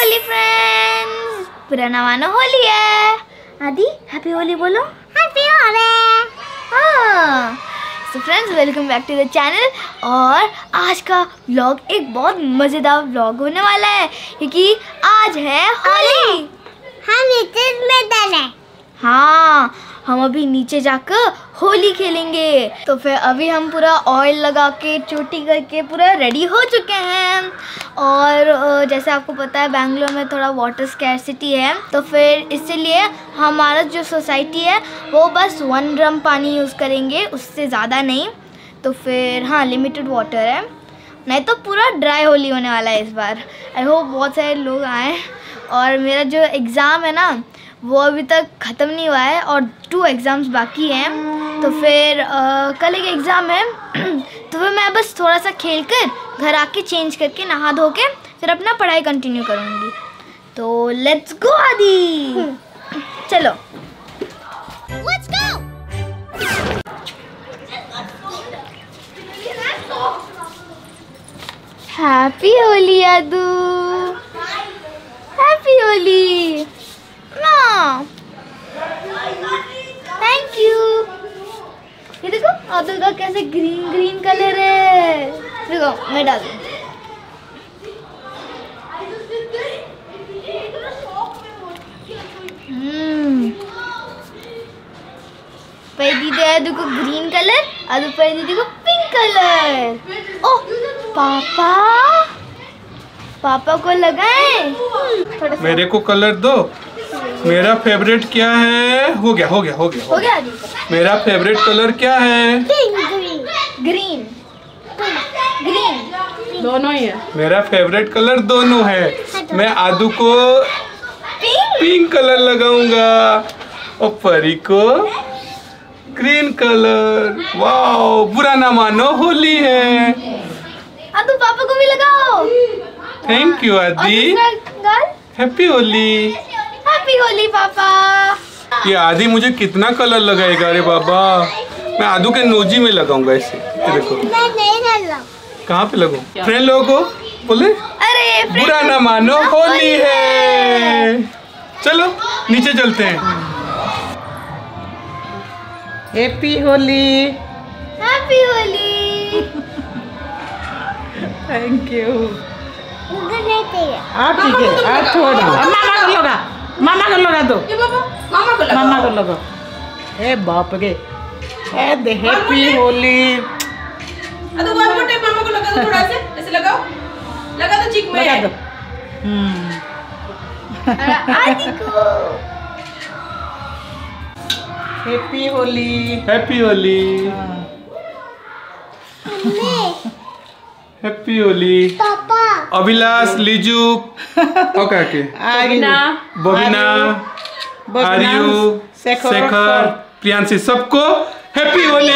Holi friends, पुराना मानो होली है। आदि हैप्पी होली बोलो। हैप्पी होली। हाँ तो friends welcome back to the channel. और आज का व्लॉग एक बहुत मज़ेदार व्लॉग होने वाला है क्योंकि आज है होली। हम नीचे में डाले। हाँ हम अभी नीचे जाकर होली खेलेंगे। तो फिर अभी हम पूरा ऑयल लगा के चोटी करके पूरा रेडी हो चुके हैं। और जैसे आपको पता है बेंगलोर में थोड़ा वाटर स्कैरसिटी है, तो फिर इसलिए हमारा जो सोसाइटी है वो बस 1 ड्रम पानी यूज़ करेंगे, उससे ज़्यादा नहीं। तो फिर हाँ लिमिटेड वाटर है, नहीं तो पूरा ड्राई होली होने वाला है इस बार। आई होप बहुत सारे लोग आए। और मेरा जो एग्ज़ाम है ना वो अभी तक ख़त्म नहीं हुआ है और 2 एग्ज़ाम्स बाकी हैं। तो फिर कल एक एग्ज़ाम है तो फिर मैं बस थोड़ा सा खेल कर घर आके चेंज करके नहा धो के फिर अपना पढ़ाई कंटिन्यू करूँगी। तो लेट्स गो आदि, चलो let's go. Happy Holi Yadu, happy Holi. Thank you. ये देखो अब्दुल का कैसे ग्रीन ग्रीन कलर है। देखो मैं डाल दूँ। पर दीदी अदू को ग्रीन कलर, अदू पर दीदी को पिंक कलर। ओह पापा, पापा को लगाए। मेरे को कलर दो। मेरा फेवरेट क्या है? हो गया हो गया हो गया हो गया आदि। मेरा फेवरेट कलर क्या है? ग्रीन ग्रीन ग्रीन दोनों ही है। मेरा फेवरेट कलर दोनों है। मैं आदू को पिंक कलर लगाऊंगा और परी को ग्रीन कलर। वाओ, बुरा ना मानो होली है। आदू पापा को भी लगाओ। Thank you Adi. Happy Holi. Happy Holi पापा। ये आदि मुझे कितना कलर लगाएगा? अरे बाबा, मैं आदू के नोजी में लगाऊंगा ऐसे। ये देखो मैं नहीं डाला। कहाँ पे लगाऊं? फ्रेंड लोगों को बोले अरे बुरा ना मानो होली है। चलो नीचे चलते हैं। Happy Holi. Happy Holi. Thank you. मुझे नहीं चाहिए। आप ठीक है, आप थोड़ा मामा को लगा, मामा को लगा दो। मामा को मामा को लगा। ए बाप रे, ए दे हैप्पी होली। अरे वन मोर टाइम मामा को लगा दो, थोड़ा से ऐसे लगाओ, लगा दो, चिक में लगा है। दो। आदि को happy Holi. Happy Holi. Happy Holi. पापा। अभिलाष, लीजू ओके के बबीना, बबीना, आर्यू, शेखर, प्रियांशी, सबको हैप्पी होली।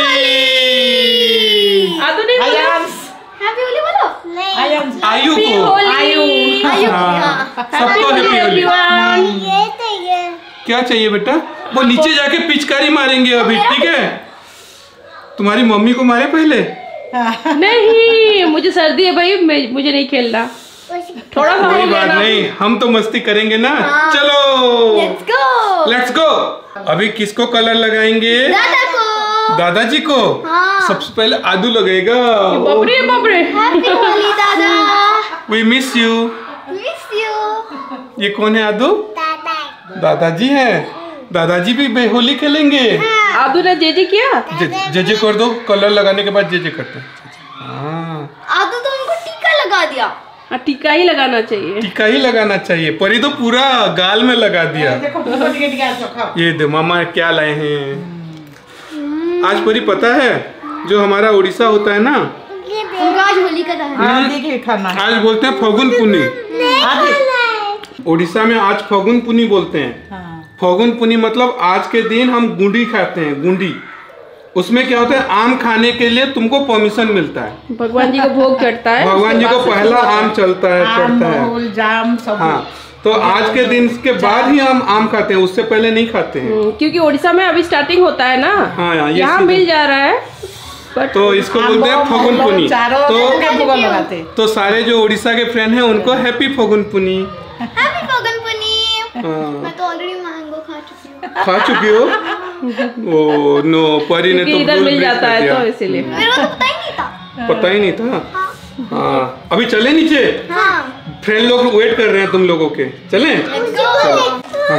आदू नहीं बोला। हैप्पी होली बोलो। आयु को आयु हाँ, सबको हैप्पी होली। ये चाहिए। क्या चाहिए बेटा? वो नीचे जाके पिचकारी मारेंगे अभी, ठीक है? तुम्हारी मम्मी को मारे पहले। नहीं, मुझे सर्दी है भाई, मुझे नहीं खेलना। थोड़ा सा कोई हो गया बात ना। नहीं, हम तो मस्ती करेंगे ना। चलो लेट्स गो। अभी किसको कलर लगाएंगे? दादा को। दादाजी को। सबसे पहले आदू लगेगा। बाप रे बाप रे। हैप्पी होली दादा। We miss you. Miss you. ये कौन है आदू? दादा। दादाजी है। दादाजी भी होली खेलेंगे। आदू ने जे किया। जे कर दो, कलर लगाने के बाद जे करते हैं। हाँ, आदू तो उनको टीका लगा दिया। हाँ, टीका ही लगाना चाहिए। टीका ही लगाना चाहिए। परी तो पूरा गाल में लगा दिया। देखो टिका चोखा। ये दे मामा क्या लाए हैं आज? परी पता है जो हमारा उड़ीसा होता है ना, उनका आज होली का दहन। आदि के खाना है। आज बोलते हैं फगुन पुनी। आदि। उड़ीसा में आज फगुन पुनी बोलते हैं। हाँ। फगुन पुनी मतलब आज के दिन हम गुंडी खाते हैं। गुंडी, उसमें क्या होता है? आम खाने के लिए तुमको परमिशन मिलता है। भगवान जी को भोग चढ़ता है। भगवान जी को पहला आम चलता है, चढ़ता है। फूल जाम सब। हाँ, तो आज के दिन के बाद ही हम आम खाते हैं, उससे पहले नहीं खाते हैं। क्योंकि उड़ीसा में अभी स्टार्टिंग होता है ना। हाँ, यहाँ मिल जा रहा है। तो इसको बोलते हैं फगुन पुनी। तो तो सारे जो उड़ीसा के फ्रेंड हैं उनको हैप्पी फगुन पुनी। हैप्पी फागुन पूर्णिम। हाँ। मैं तो ऑलरेडी मैंगो खा चुकी हूँ। खा चुकी हो? ओ नो, परी ने तो इधर rule मिल break जाता कर है दिया। तो इसीलिए। मेरे को तो पता ही नहीं था। पता ही नहीं था। हाँ, अभी चले नीचे? हाँ। फ्रेंड लोग वेट कर रहे हैं तुम लोगों के, चलें? Let's go। हाँ।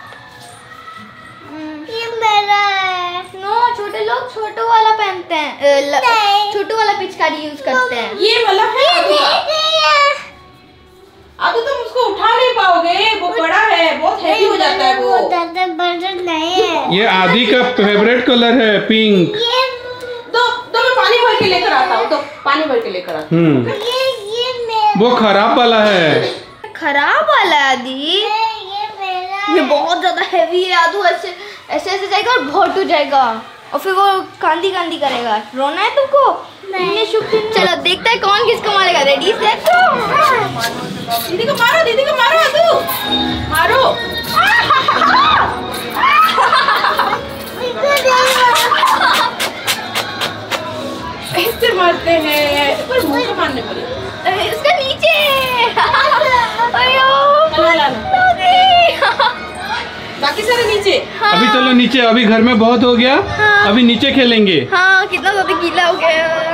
ये मेरा है। नो, छोटे लोग छोटू वाला पहनते हैं, छोटू वाला पिचकारी यूज करते हैं। ये वाला है अब तुम उसको उठा नहीं पाओगे, वो बड़ा है, बहुत हैवी हो जाता है वो। ज्यादा बड़ा नहीं है। ये आदि का फेवरेट कलर है, पिंक। दो मैं पानी भर के लेकर आता हूँ, तो पानी भर के लेकर आता ये मेरा वो खराब वाला है। खराब वाला है आदि। ये मेरा ये बहुत ज्यादा हैवी है आदू, ऐसे ऐसे ऐसे जाएगा और बहुत हो जाएगा और फिर वो कांदी कांदी करेगा। रोना है तुमको? नहीं। शुभ दिन। चलो देखते हैं कौन किसको मारेगा। Ready set go. दीदी को मारो, दीदी को मारो, आदू मारो। ऐसे मारते हैं, पर मुंह को मारने पड़े। इसका नीचे। अयो बाकी सारे नीचे। अभी चलो नीचे, अभी घर में बहुत हो गया। हाँ। अभी नीचे खेलेंगे। हाँ, कितना ज्यादा गीला हो गया।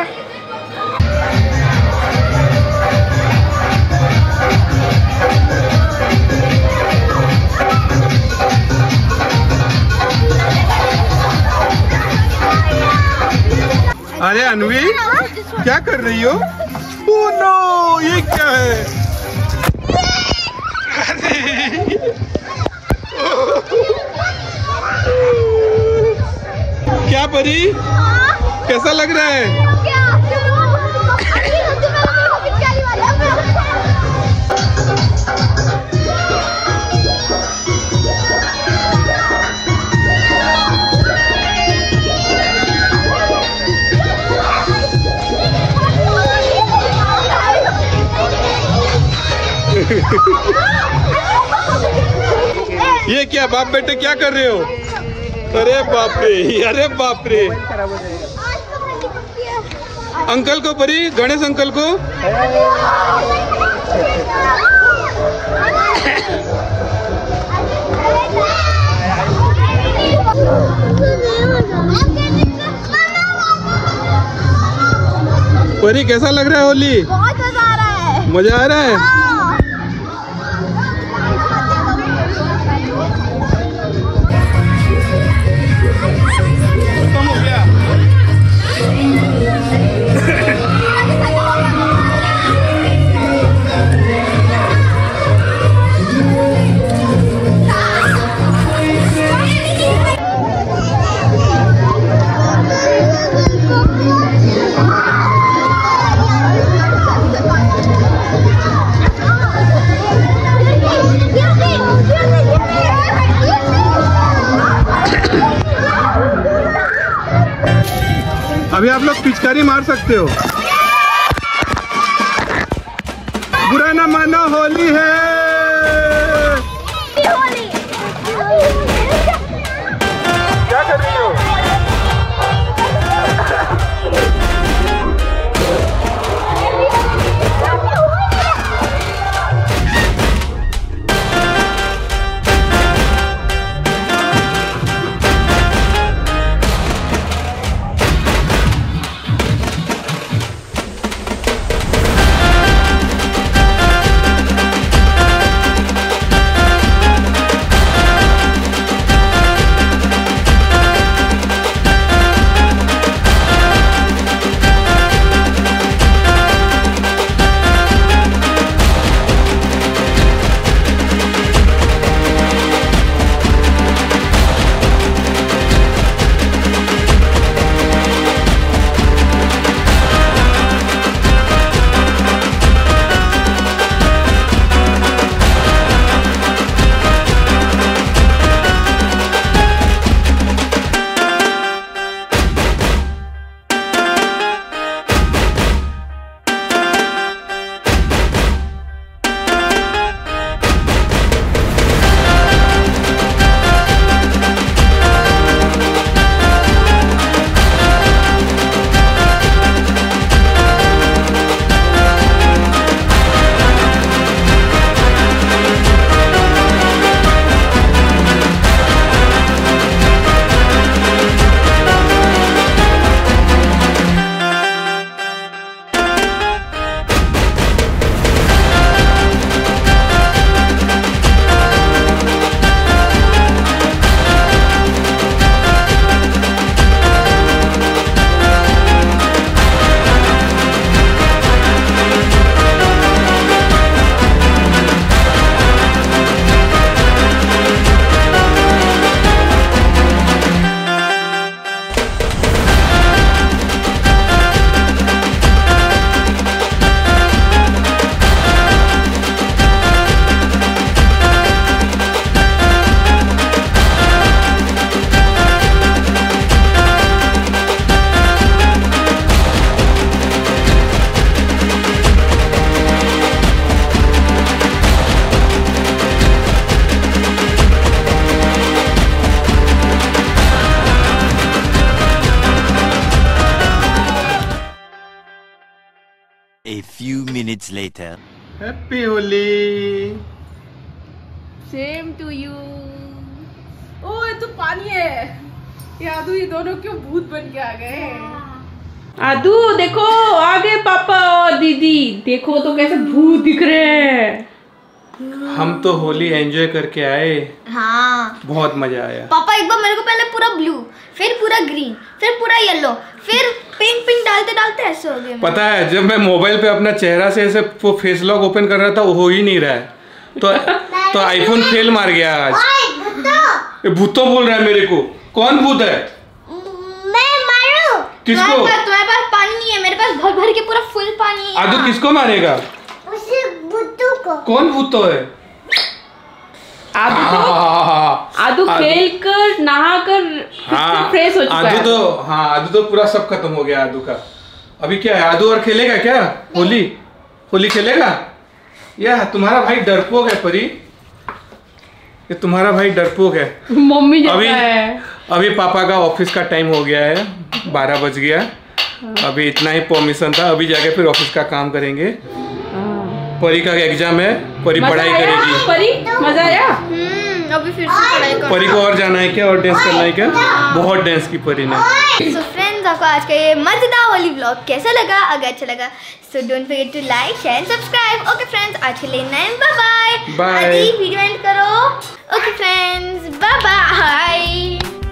अरे अनवी, क्या कर रही हो? ओह नो, ये क्या है? क्या परी, कैसा लग रहा है? ये क्या बाप बेटे क्या कर रहे हो? अरे बाप रे, अरे बाप रे। अंकल को परी, गणेश अंकल को। परी कैसा लग रहा है होली? बहुत मजा आ रहा है। मजा आ रहा है? खत्म हो गया। अभी आप लोग पिचकारी मार सकते हो। बुरा ना मानो, होली है। क्या कर रही हो? few minutes later. Happy Holi. Same to you. ओ ये तो पानी है। ये आदू ये दोनों क्यों भूत बन के आ गए? आदू देखो आ गए पापा और दीदी, देखो तो कैसे भूत दिख रहे हैं। हम तो होली एंजॉय करके आए। हाँ बहुत मजा आया। पापा एक बार मेरे को पहले पूरा ब्लू, फिर पूरा ग्रीन, फिर पूरा येलो, फिर पिंक पिंक डालते डालते ऐसे हो गए। पता है जब मैं मोबाइल पे अपना चेहरा से ऐसे वो फेस लॉक ओपन कर रहा था वो हो ही नहीं रहा है, तो आईफोन फेल मार गया आज। ये भूतो बोल रहा है मेरे को। कौन भूत है? मैं मारू। किसको? तुम्हारे पास पानी नहीं है, मेरे पास भर भर के पूरा फुल पानी है। आदू किसको मारेगा? उसे बुद्धू को। कौन भूतो है? आदू खेल कर नहा कर फ्रेश हो चुका है। आदू तो पूरा सब खत्म हो गया आदू का। अभी क्या है? आदू और खेलेगा क्या होली? होली खेलेगा? या तुम्हारा भाई डरपोक है परी, ये तुम्हारा भाई डरपोक है। मम्मी जैसा है। अभी पापा का ऑफिस का टाइम हो गया है, 12 बज गया। अभी इतना ही परमिशन था, अभी जाके फिर ऑफिस का काम करेंगे। परी का एग्जाम है, परी पढ़ाई करेगी। परी मजा आया? अभी फिर से पढ़ाई कर। परी को और जाना है क्या? और डांस करना है क्या? बहुत डांस की परी ने। सो फ्रेंड्स आपको आज का ये मजेदार होली व्लॉग कैसा लगा? अगर अच्छा लगा so don't forget to like share subscribe. Okay friends आज के लिए बाय बाय। बाय। आदि वीडियो एंड करो। Okay friends bye bye.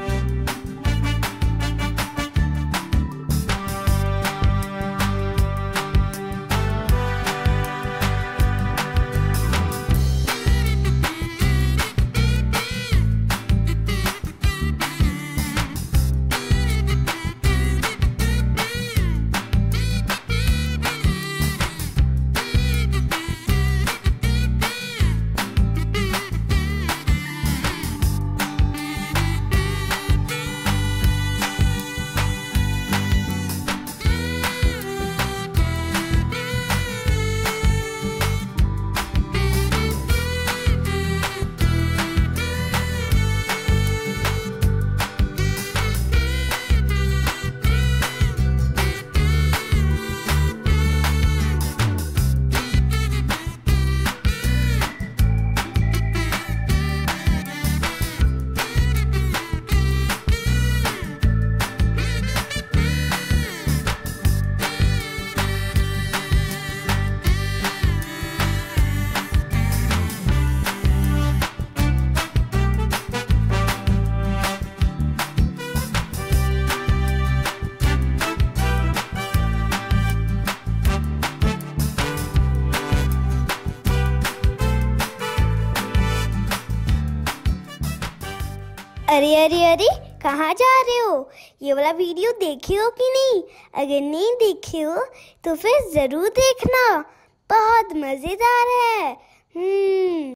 अरे अरे अरे कहाँ जा रहे हो? ये वाला वीडियो देखे हो कि नहीं? अगर नहीं देखे हो तो फिर जरूर देखना, बहुत मजेदार है।